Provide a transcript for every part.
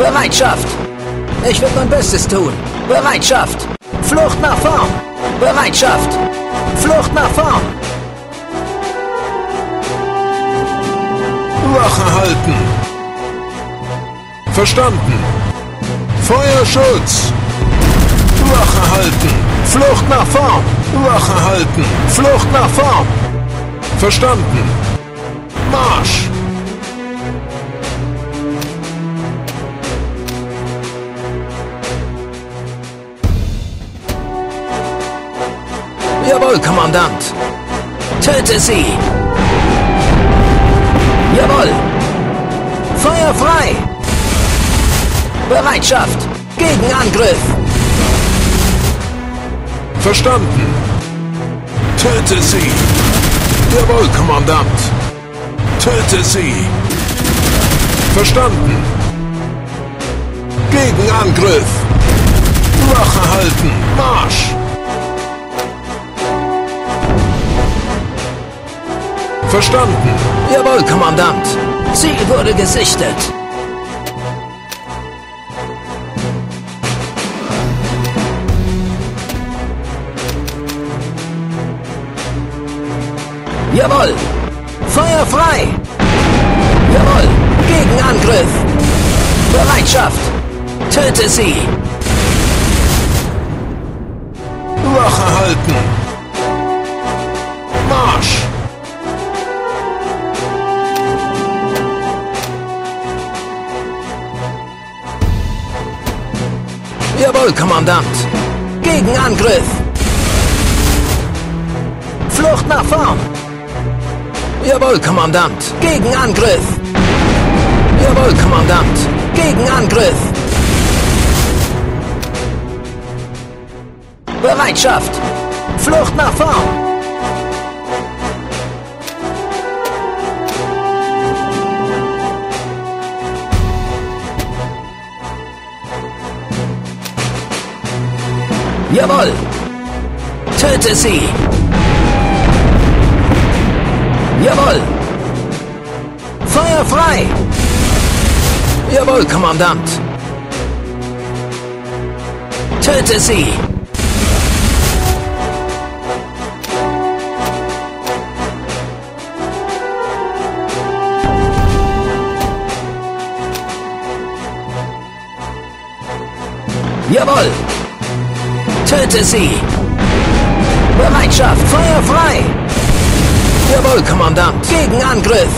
Bereitschaft! Ich will mein Bestes tun! Bereitschaft! Flucht nach vorn! Bereitschaft! Flucht nach vorn! Wache halten! Verstanden! Feuerschutz! Wache halten! Flucht nach vorn! Wache halten! Flucht nach vorn! Verstanden! Marsch! Jawohl, Kommandant! Töte sie! Jawohl! Feuer frei! Bereitschaft! Gegenangriff! Verstanden! Töte sie! Jawohl, Kommandant! Töte sie! Verstanden! Gegenangriff! Wache halten! Marsch! Verstanden! Jawohl, Kommandant! Ziel wurde gesichtet! Jawohl! Feuer frei! Jawohl! Gegenangriff! Bereitschaft! Töte sie! Wache halten! Marsch! Jawohl, Kommandant! Gegenangriff! Flucht nach vorn! Jawohl, Kommandant! Gegenangriff! Jawohl, Kommandant! Gegenangriff! Bereitschaft! Flucht nach vorn! Jawohl! Töte sie! Jawohl! Feuer frei! Jawohl, Kommandant! Töte sie! Jawohl! Töte sie! Bereitschaft! Feuer frei! Jawohl, Kommandant! Gegenangriff!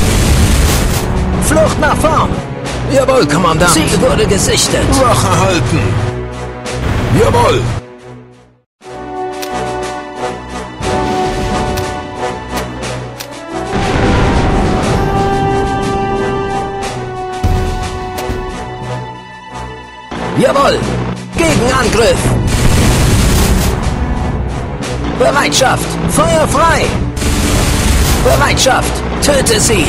Flucht nach vorn! Jawohl, Kommandant! Ziel wurde gesichtet! Wache halten! Jawohl! Jawohl! Gegenangriff! Bereitschaft! Feuer frei! Bereitschaft! Töte sie!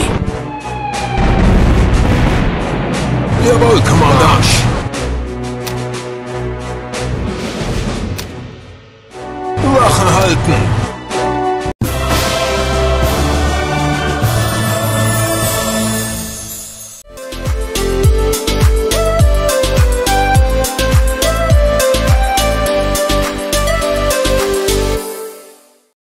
Jawohl, Kommandant! Wache halten!